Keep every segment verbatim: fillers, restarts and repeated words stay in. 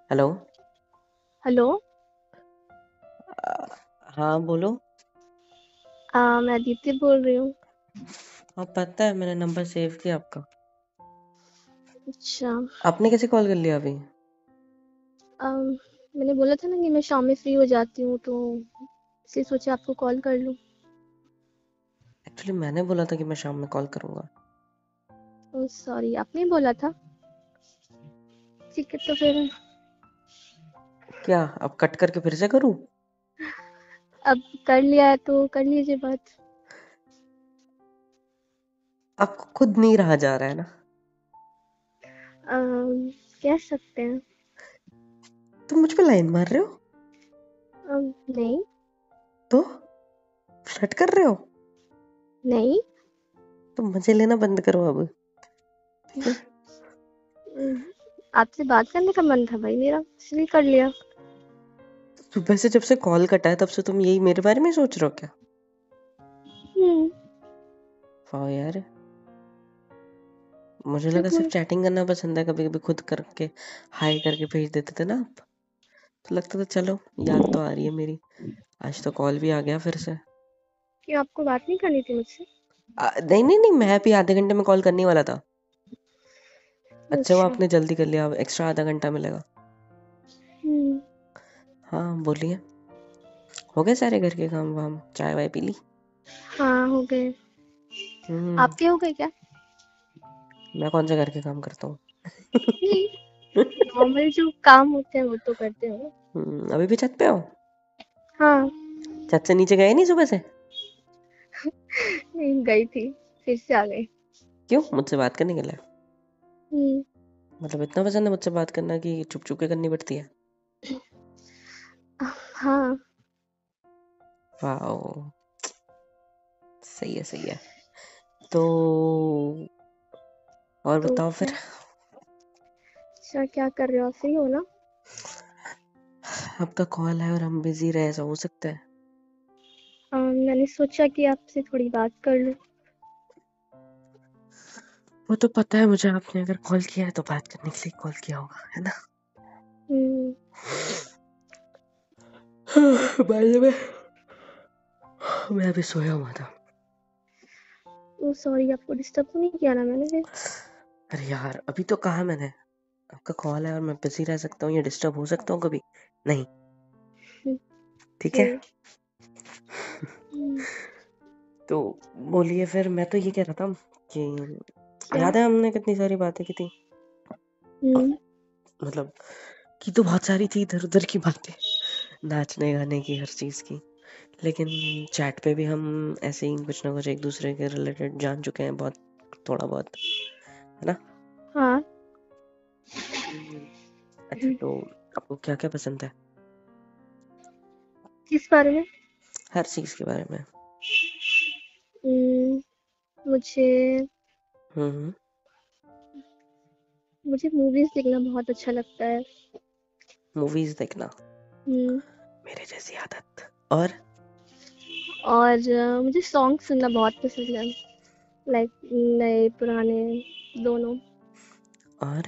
Hello. Hello. अ, हाँ बोलो। आ, मैं अदिति बोल रही हूँ। हाँ पता है, मैंने नंबर सेव किया आपका। अच्छा। आपने कैसे कॉल कर लिया अभी? अम, मैंने बोला था ना कि मैं शाम में फ्री हो जाती हूँ तो इसलिए सोचा आपको कॉल कर लूँ। एक्चुअली मैंने बोला था कि मैं शाम में कॉल करूंगा। ओह सॉरी, आपने ही बोला था। ठीक है तो फिर क्या अब कट करके फिर से करूँ? अब कर लिया है तो कर लीजिए बात। आपको खुद नहीं रहा जा रहा है ना? अम, कह सकते हैं। तुम मुझ पे लाइन मार रहे हो? अम, नहीं। तो फ्लर्ट कर रहे हो? नहीं। तो मजे लेना बंद करो अब। ठीक है। अम, आपसे बात करने का मन था भाई मेरा, इसलिए कर लिया। सुबह से जब से कॉल कटा है तब से तुम यही मेरे बारे में सोच रहे हो क्या? हम्म। वाह यार, मुझे क्यों लगा सिर्फ बोल। चैटिंग करना पसंद है। कभी कभी खुद करके हाई करके भेज देते थे ना आप, तो लगता था चलो याद तो आ रही है मेरी। आज तो कॉल भी आ गया फिर से। क्यों, आपको बात नहीं करनी थी मुझसे? आ, नहीं नहीं नहीं, मैं भी आधे घंटे में कॉल करने वाला था। अच्छा वो अच्छा। आपने जल्दी कर लिया, अब एक्स्ट्रा आधा घंटा मिलेगा। हम्म। हाँ बोलिए। हो गए सारे घर के काम वाम, चाय वाय पी ली? हाँ, हो गए। हम्म। आपके हो गए क्या? मैं कौन से घर के काम करता हूँ? नहीं, नॉर्मल जो काम होते हैं वो तो करते हो। हम्म, अभी भी छत पे हो? हाँ। छत से नीचे गए नहीं सुबह से? नहीं, गई थी, फिर से आ गई। क्यों, मुझसे बात करने के लिए? हम्म। मतलब इतना पसंद है मुझसे बात करना कि चुप चुप के करनी पड़ती है? हाँ। वाह, सही है सही है। तो और तो बताओ फिर। क्या? अच्छा, क्या कर रहे हो, फ्री हो ना? आपका कॉल है और हम बिजी रहे, ऐसा हो सकता है? अम, मैंने सोचा कि आपसे थोड़ी बात कर लूं। वो तो पता है मुझे, आपने अगर कॉल किया है तो बात करने के लिए कॉल किया होगा, है ना? हम्म। बाय द वे, मैं अभी सोया हुआ था। ओ सॉरी, आपको डिस्टर्ब तो नहीं किया ना मैंने फिर? अरे यार अभी तो कहा मैंने, आपका कॉल है और मैं बिजी रह सकता हूँ या डिस्टर्ब हो सकता हूँ कभी? नहीं। हम्म, ठीक है। हम्म, हम्म। तो बोलिए फिर, मैं तो ये कह रहा था कि क्या? याद है हमने कितनी सारी बातें की थी? हम्म। मतलब की तो बहुत सारी थी, इधर उधर की बातें, नाचने गाने की, हर चीज की। लेकिन चैट पे भी हम ऐसे ही कुछ ना कुछ एक दूसरे के रिलेटेड जान चुके हैं बहुत, थोड़ा बहुत, है ना? हाँ। हम्म। अच्छा हम्म, तो आपको क्या क्या पसंद है? किस बारे में? हर चीज के बारे में। हम्म, मुझे हम्म। मुझे मूवीज देखना बहुत अच्छा लगता है। मूवीज देखना? हम्म। मेरे जैसी आदत। और और अ, मुझे सॉन्ग सुनना बहुत पसंद है। लाइक नए पुराने दोनों। और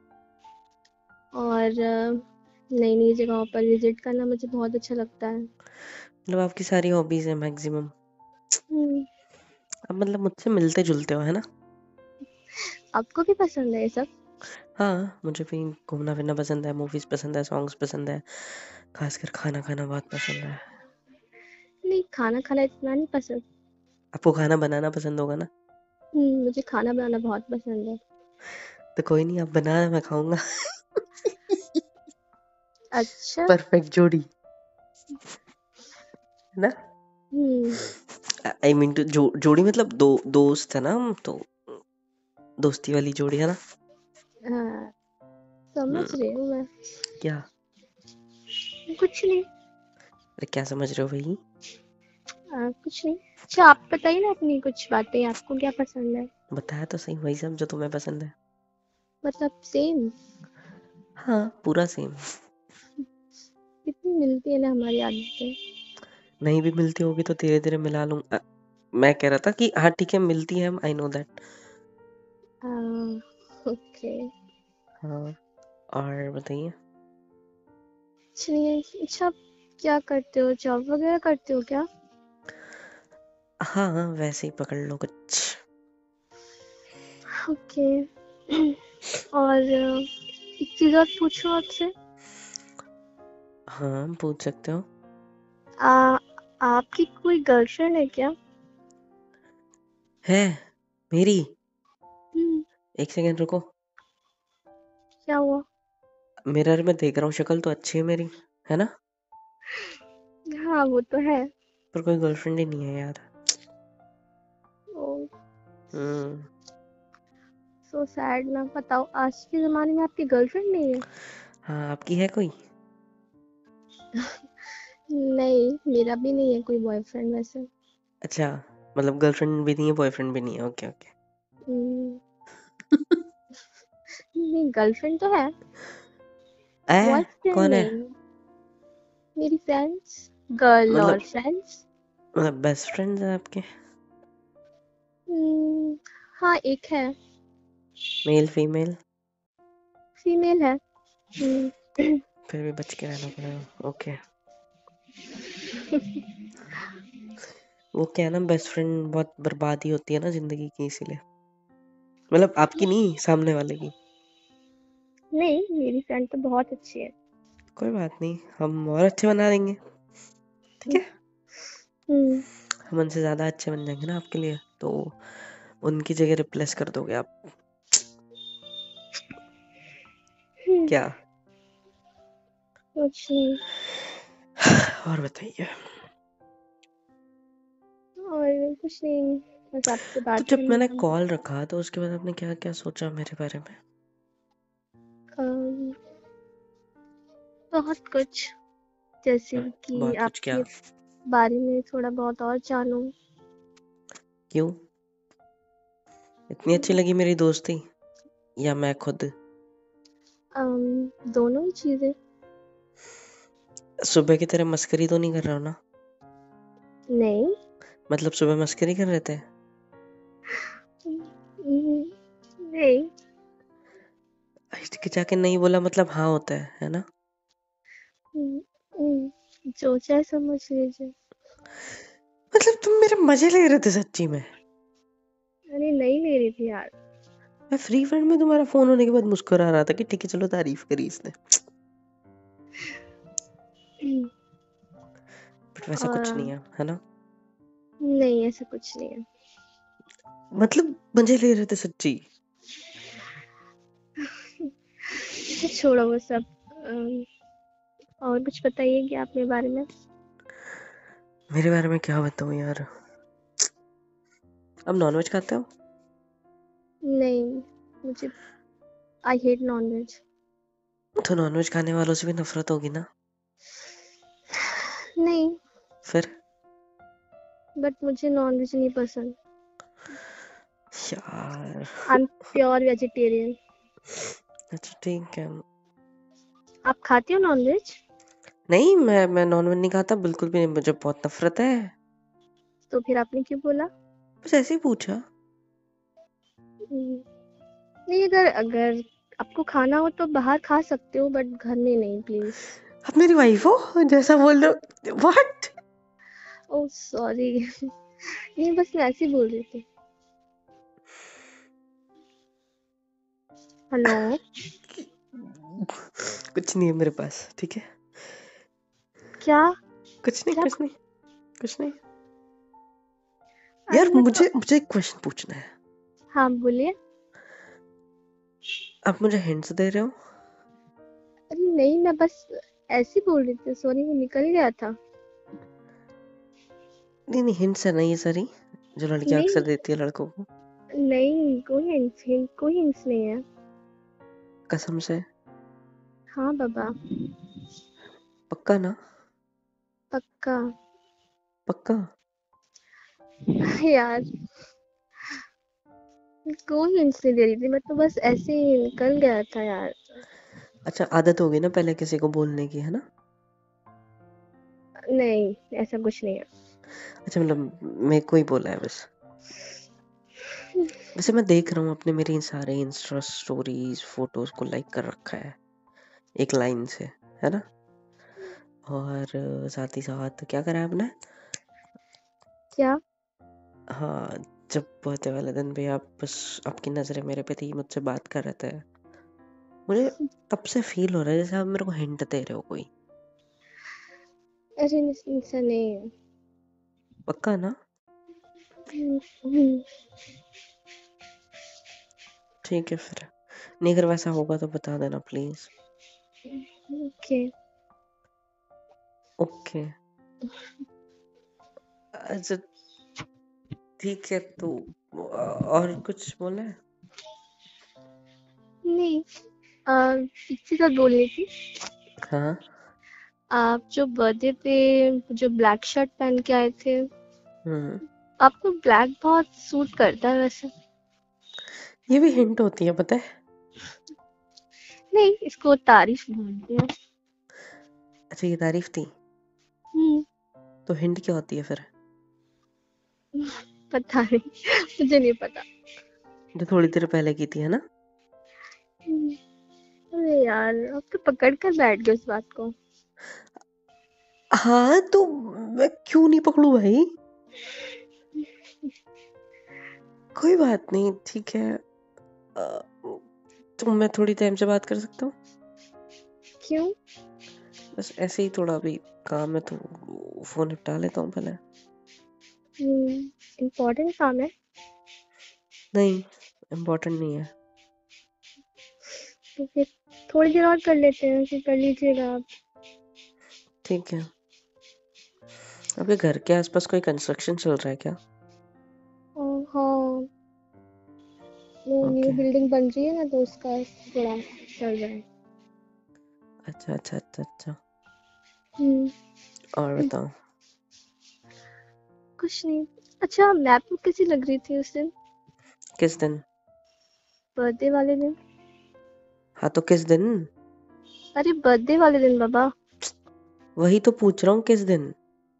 और नई नई जगहों पर विजिट करना मुझे बहुत अच्छा लगता है। मतलब आपकी सारी हॉबीज है मैक्सिमम। हम्म। अब मतलब मुझसे मिलते जुलते हो, है ना? आपको भी पसंद है ये सब? हाँ मुझे भी घूमना फिरना पसंद है, मूवीज पसंद है, सॉन्ग्स पसंद है, खासकर खाना खाना बहुत पसंद है। नहीं, खाना खाना इतना नहीं पसंद। आपको खाना बनाना पसंद होगा ना? हम्म, मुझे खाना बनाना बहुत पसंद है। तो कोई नहीं, आप बनाना, मैं खाऊंगा। अच्छा। परफेक्ट जोड़ी, है ना? हम्म। आई मीन टू जो, जोड़ी मतलब दो दोस्त है ना हम तो, दोस्ती वाली जोड़ी, है ना? हाँ, समझ हम्म। रही हूँ मैं। क्या? कुछ नहीं। अरे क्या समझ रहे हो भाई? आ, कुछ नहीं। अच्छा, आप बताइए ना अपनी कुछ बातें, आपको क्या पसंद है? बताया तो सही, वही सब जो तुम्हें पसंद है। मतलब सेम। हाँ पूरा सेम। कितनी मिलती है ना हमारी आदतें। नहीं भी मिलती होगी तो धीरे धीरे मिला लूंगा। मैं कह रहा था कि हाँ ठीक है, मिलती है, I know that. Ah, okay. हाँ। और बताइए। कुछ नहीं है। अच्छा, आप क्या करते हो? जॉब वगैरह करते हो क्या? हाँ हाँ, वैसे ही पकड़ लो कुछ। ओके। और अ, एक चीज और पूछूं आपसे? हाँ, पूछ सकते हो। आ, आपकी कोई गर्लफ्रेंड है क्या? है मेरी? हम्म। एक सेकंड रुको। क्या हुआ? मिरर में देख रहा हूँ, शक्ल तो अच्छी है मेरी, है ना? हाँ, वो तो है। पर कोई गर्लफ्रेंड ही नहीं है यार। ओ, हम्म। सो सैड ना। बताओ, आज के जमाने में आपकी गर्लफ्रेंड नहीं है? हाँ, आपकी है कोई? नहीं, मेरा भी नहीं है कोई बॉयफ्रेंड वैसे। अच्छा, मतलब गर्लफ्रेंड भी नहीं है, बॉयफ्रेंड भी नहीं है, ओके ओके। हम्म, नहीं, गर्लफ्रेंड तो है, ए, बॉयफ्रेंड कौन है? नहीं। मेरी फ्रेंड्स, गर्ल और मतलब फ्रेंड्स। मतलब बेस्ट फ्रेंड्स है आपके? हम्म, हाँ, एक है। Male female? फीमेल है। हम्म। फिर भी बच के रहना पड़ेगा, ओके। वो क्या है ना, बेस्ट फ्रेंड बहुत बर्बादी होती है ना जिंदगी की, इसीलिए। मतलब आपकी नहीं, सामने वाले की। नहीं, मेरी फ्रेंड तो बहुत अच्छी है। कोई बात नहीं, हम और अच्छे बना देंगे, ठीक है? हम्म। हम उनसे ज्यादा अच्छे बन जाएंगे ना आपके लिए, तो उनकी जगह रिप्लेस कर दोगे आप। हम्म, क्या? कुछ नहीं। और बताइए। और कुछ नहीं, बस आपसे तो बात जब करना मैंने था। कॉल रखा तो उसके बाद आपने क्या क्या सोचा मेरे बारे में? अम, बहुत कुछ, जैसे कि बहुत कुछ क्या? आपके बारे में थोड़ा बहुत और जानूं। क्यों? इतनी अच्छी लगी मेरी दोस्ती, या मैं खुद? अम, दोनों ही चीजें। सुबह की तरह मस्करी तो नहीं कर रहा हूँ ना? नहीं। मतलब सुबह मस्करी कर रहे थे? हम्म, नहीं। हिचकिचा के नहीं बोला मतलब हाँ होता है है ना? हम्म, हम्म, जो चाहे समझ लीजिए। मतलब तुम मेरे मजे ले रहे थे सच्ची में? अरे, नहीं ले रही थी यार। मैं फ्री फंड में तुम्हारा फोन होने के बाद मुस्कुरा रहा था कि ठीक है चलो, तारीफ करी इसने। हम्म, बट वैसा कुछ नहीं आ, है, है ना? नहीं, ऐसा कुछ नहीं है। मतलब मजे ले रहे थे सच्ची? तो छोड़ो वो सब। अम, और कुछ बताइए कि अपने बारे में। मेरे बारे में क्या बताऊं यार? अब नॉनवेज खाते हो? नहीं, मुझे, आई हेट नॉनवेज। तो नॉनवेज खाने वालों से भी नफरत होगी ना? नहीं, फिर? बट मुझे नॉनवेज नहीं पसंद। यार। I am pure vegetarian. अच्छा ठीक है। आप खाते हो नॉनवेज? नहीं, मैं मैं नॉनवेज नहीं खाता बिल्कुल भी नहीं, मुझे बहुत नफरत है। तो फिर आपने क्यों बोला? बस ऐसे ही पूछा। हम्म, नहीं, अगर अगर आपको खाना हो तो बाहर खा सकते हो, बट घर में नहीं, प्लीज। आप मेरी वाइफ हो जैसा बोल रहे हो, व्हाट? Oh, sorry. नहीं, बस मैं ऐसे ही बोल रही थी। हेलो। कुछ नहीं है मेरे पास, ठीक है? क्या? कुछ नहीं क्या? कुछ नहीं कुछ नहीं। अरे यार मतलब, मुझे मुझे एक क्वेश्चन पूछना है। हाँ, बोलिए। आप मुझे हिंट्स दे रहे हो? अरे नहीं, मैं बस ऐसे ही बोल रही थी, सॉरी, वो निकल गया था। नहीं नहीं, हिंट्स है ना ये सारी जो लड़कियां अक्सर नहीं, देती है लड़कों को? नहीं, कोई हिंट्स हिंट कोई हिंट्स नहीं है। कसम से? हाँ बाबा। पक्का ना? पक्का। पक्का? यार, कोई हिंट्स नहीं दे रही थी, मैं तो बस ऐसे ही निकल गया था यार। अच्छा, आदत होगी ना पहले किसी को बोलने की, है ना? नहीं, ऐसा कुछ नहीं है। अच्छा, मतलब मेरे को ही बोला है बस? वैसे मैं देख रहा हूँ अपने मेरे इन सारे इंस्टा स्टोरीज फोटोज को लाइक कर रखा है एक लाइन से, है ना? और अ, साथ ही साथ क्या करा आपने? क्या? हाँ, जब बर्थडे वाले दिन भी आप बस आपकी नजरें मेरे पे थी, मुझसे बात कर रहे थे, मुझे तब से फील हो रहा है जैसे आप मेरे को हिंट दे रहे हो कोई। अरे नहीं, ऐसा नहीं है। पक्का ना? हम्म, हम्म, ठीक है फिर, नहीं अगर वैसा होगा तो बता देना प्लीज। ओके। ओके। अच्छा ठीक है, तो और कुछ बोलना है? नहीं, आ, एक चीज और बोलनी थी। हाँ। आप जो बर्थडे पे जो ब्लैक शर्ट पहन के आए थे, हम्म। आपको ब्लैक बहुत सूट करता है वैसे। ये भी हिंट होती है पता है। नहीं, इसको तारीफ बोलते हैं। अच्छा ये तारीफ थी, हम्म, तो हिंट क्या होती है फिर? पता नहीं, मुझे नहीं पता। जो थोड़ी देर पहले की थी है ना? हम्म, अरे यार, आप तो पकड़ कर बैठ गए उस बात को। हाँ तो मैं क्यों नहीं पकड़ू भाई? कोई बात नहीं, ठीक है। अ, तो मैं थोड़ी टाइम से बात कर सकता हूँ? क्यों? बस ऐसे ही थोड़ा अभी काम है तो फोन निपटा लेता हूँ पहले। इम्पोर्टेंट काम है? नहीं, इम्पोर्टेंट नहीं है। तो फिर थोड़ी देर और कर लेते हैं, फिर कर लीजिएगा आप। ठीक है। आपके घर के आसपास कोई कंस्ट्रक्शन चल रहा है क्या? ओ, हाँ, वो न्यू ओके। बिल्डिंग बन रही है ना, तो उसका थोड़ा चल रहा है। अच्छा अच्छा अच्छा अच्छा। हम्म, और बताओ। कुछ नहीं। अच्छा, मैप में कैसी लग रही थी उस दिन, किस दिन? बर्थडे वाले दिन? हाँ तो किस दिन? अरे बर्थडे वाले दिन बाबा। वही तो पूछ रहा हूँ, किस दिन?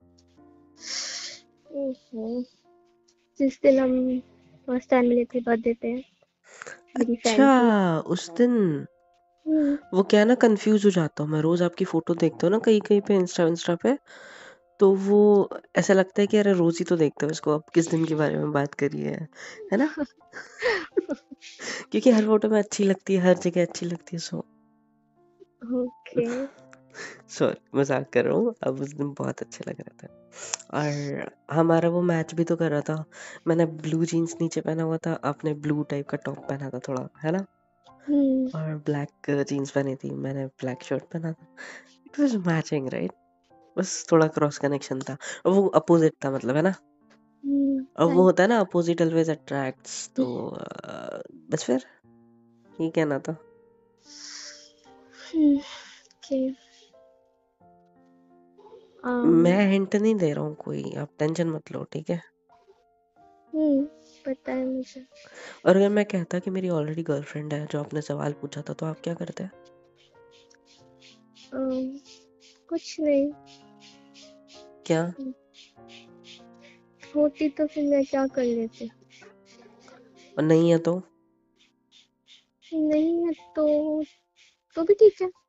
ओहो, जिस दिन हम फर्स्ट टाइम मिले थे बर्थडे पे, मेरी अच्छा, फ्रेंड की। उस दिन। हम्म, वो क्या है ना, कंफ्यूज हो जाता हूँ मैं, रोज आपकी फोटो देखता हूँ ना कहीं कहीं पे इंस्टा इंस्टा पे, तो वो ऐसा लगता है कि अरे रोज ही तो देखते हो इसको, अब किस दिन के बारे में बात करी है है ना? क्योंकि हर फोटो में अच्छी लगती है, हर जगह अच्छी लगती है, सो ओके। सॉरी मजाक कर रहा हूँ, अब उस दिन बहुत अच्छे लग रहे थे। और हमारा वो मैच भी तो कर रहा था, मैंने ब्लू जीन्स नीचे पहना हुआ था, आपने ब्लू टाइप का टॉप पहना था थोड़ा, है ना? हम्म, और ब्लैक जीन्स पहनी थी, मैंने ब्लैक शर्ट पहना था। It was matching right. बस थोड़ा क्रॉस कनेक्शन था, और वो अपोजिट था मतलब, है ना? हम्म, अब वो राइट। होता है ना, अपोजिट ऑलवेज अट्रैक्ट्स, तो अ, बस फिर ये कहना था। Hmm, okay. मैं um, हिंट नहीं दे रहा हूँ कोई, आप टेंशन मत लो, ठीक है? हम्म, पता है मुझे। और अगर मैं कहता कि मेरी ऑलरेडी गर्लफ्रेंड है, जो आपने सवाल पूछा था, तो आप क्या करते? um, कुछ नहीं। क्या? होती तो फिर मैं क्या कर लेती। और नहीं है तो? नहीं है तो तो भी ठीक है।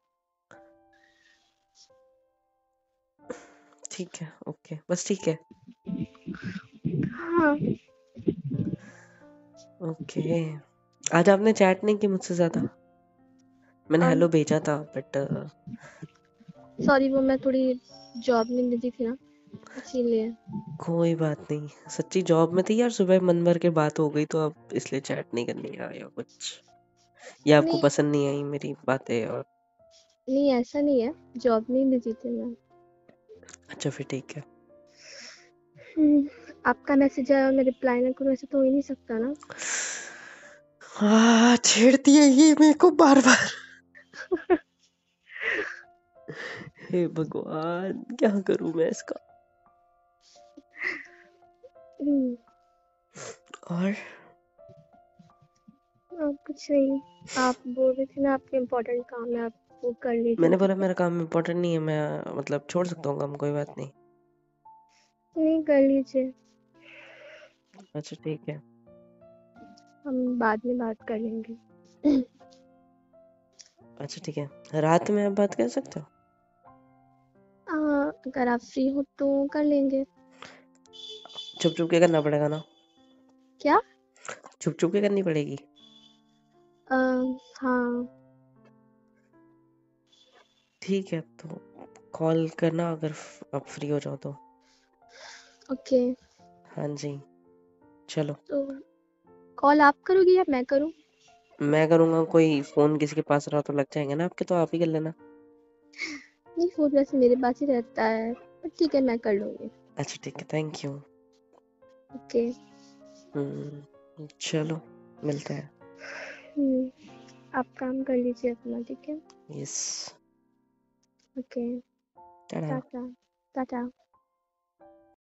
ठीक है, ओके, बस ठीक है। हाँ। ओके। आज आपने चैट नहीं की मुझसे ज्यादा? मैंने um, हेलो भेजा था बट सॉरी, वो मैं थोड़ी जॉब में बिजी थी ना, इसीलिए। कोई बात नहीं, सच्ची जॉब में थी यार, सुबह मन भर के बात हो गई तो अब इसलिए चैट नहीं करनी है या कुछ, या आपको नहीं, पसंद नहीं आई मेरी बातें और? नहीं ऐसा नहीं है, जॉब में बिजी थी मैं। अच्छा फिर ठीक है। हम्म, आपका मैसेज आया और मैं रिप्लाई ना करूँ, ऐसा तो हो ही नहीं सकता ना। हाँ छेड़ती है ये मेरे को बार बार। हे भगवान, क्या करूं मैं इसका? हम्म, और आप कुछ नहीं। आप बोल रहे थे ना आपके इम्पोर्टेंट काम है, आप वो कर लीजिए, मैंने ठीक बोला है? मेरा काम इम्पोर्टेंट नहीं है, मैं मतलब छोड़ सकता हूँ काम, कोई बात नहीं। नहीं, कर लीजिए। अच्छा ठीक है। हम बाद में बात कर लेंगे। अच्छा ठीक है, रात में आप बात कर सकते हो? अगर आप फ्री हो तो कर लेंगे। छुप छुप के करना पड़ेगा ना? क्या? छुप छुप के करनी पड़ेगी? अ, हाँ। ठीक है, तो कॉल करना अगर फ- आप फ्री हो जाओ तो। ओके। हाँ जी, चलो। तो कॉल आप करोगे या मैं करूँ? मैं करूँगा, कोई फ़ोन किसी के पास रहा तो लग जाएंगे ना आपके, तो आप ही कर लेना। नहीं, फ़ोन वैसे मेरे पास ही रहता है, पर ठीक है मैं कर लूँगी। अच्छा ठीक है, थैंक यू। ओके। हम्म, चलो, मिलते हैं। हुँ, आप काम कर लीजिए अपना, ठीक है? Yes. Okay, tata. Tata, Tata.